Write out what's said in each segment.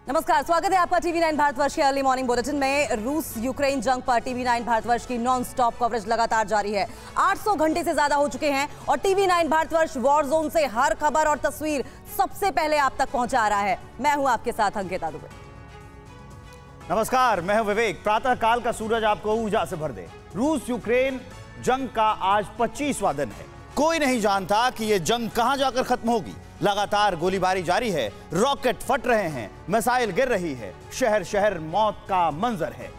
नमस्कार, स्वागत है आपका टीवी 9 भारतवर्ष के अर्ली मॉर्निंग बुलेटिन में। रूस यूक्रेन जंग पर टीवी 9 भारतवर्ष की नॉन स्टॉप कवरेज लगातार जारी है। 800 घंटे से ज्यादा हो चुके हैं और टीवी 9 भारतवर्ष वॉर जोन से हर खबर और तस्वीर सबसे पहले आप तक पहुंचा रहा है। मैं हूं आपके साथ अंकिता दुबे। नमस्कार, मैं हूं विवेक। प्रातः काल का सूरज आपको ऊर्जा से भर दे। रूस यूक्रेन जंग का आज 25वां दिन है। कोई नहीं जानता कि यह जंग कहां जाकर खत्म होगी। लगातार गोलीबारी जारी है, रॉकेट फट रहे हैं, मिसाइल गिर रही है, शहर शहर मौत का मंजर है।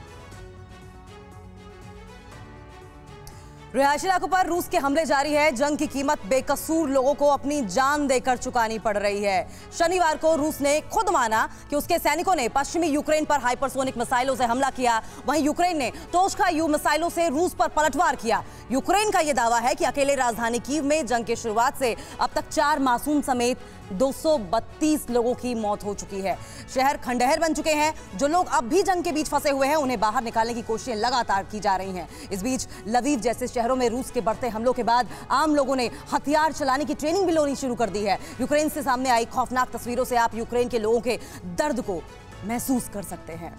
रिहायशी इलाकों पर रूस के हमले जारी है। जंग की कीमत बेकसूर लोगों को अपनी जान देकर चुकानी पड़ रही है। शनिवार को रूस ने खुद माना कि उसके सैनिकों ने पश्चिमी यूक्रेन पर हाइपरसोनिक मिसाइलों से हमला किया। वहीं यूक्रेन ने टोशका यू मिसाइलों से रूस पर पलटवार किया। यूक्रेन का यह दावा है कि अकेले राजधानी कीव में जंग की शुरुआत से अब तक 4 मासूम समेत 232 लोगों की मौत हो चुकी है। शहर खंडहर बन चुके हैं। जो लोग अब भी जंग के बीच फंसे हुए हैं, उन्हें बाहर निकालने की कोशिशें लगातार की जा रही हैं। इस बीच लवीव जैसे शहरों में रूस के बढ़ते हमलों के बाद आम लोगों ने हथियार चलाने की ट्रेनिंग भी लेनी शुरू कर दी है। यूक्रेन से सामने आई खौफनाक तस्वीरों से आप यूक्रेन के लोगों के दर्द को महसूस कर सकते हैं।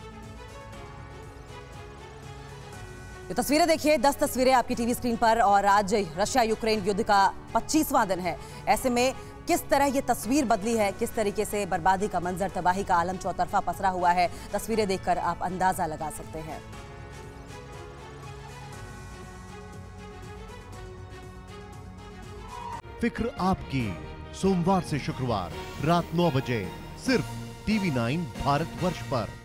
ये तस्वीरें देखिए, 10 तस्वीरें आपकी टीवी स्क्रीन पर। और आज रशिया यूक्रेन युद्ध का 25वां दिन है। ऐसे में किस तरह ये तस्वीर बदली है, किस तरीके से बर्बादी का मंजर, तबाही का आलम चौतरफा पसरा हुआ है, तस्वीरें देखकर आप अंदाजा लगा सकते हैं। फिक्र आपकी, सोमवार से शुक्रवार रात 9 बजे सिर्फ टीवी 9 भारतवर्ष पर।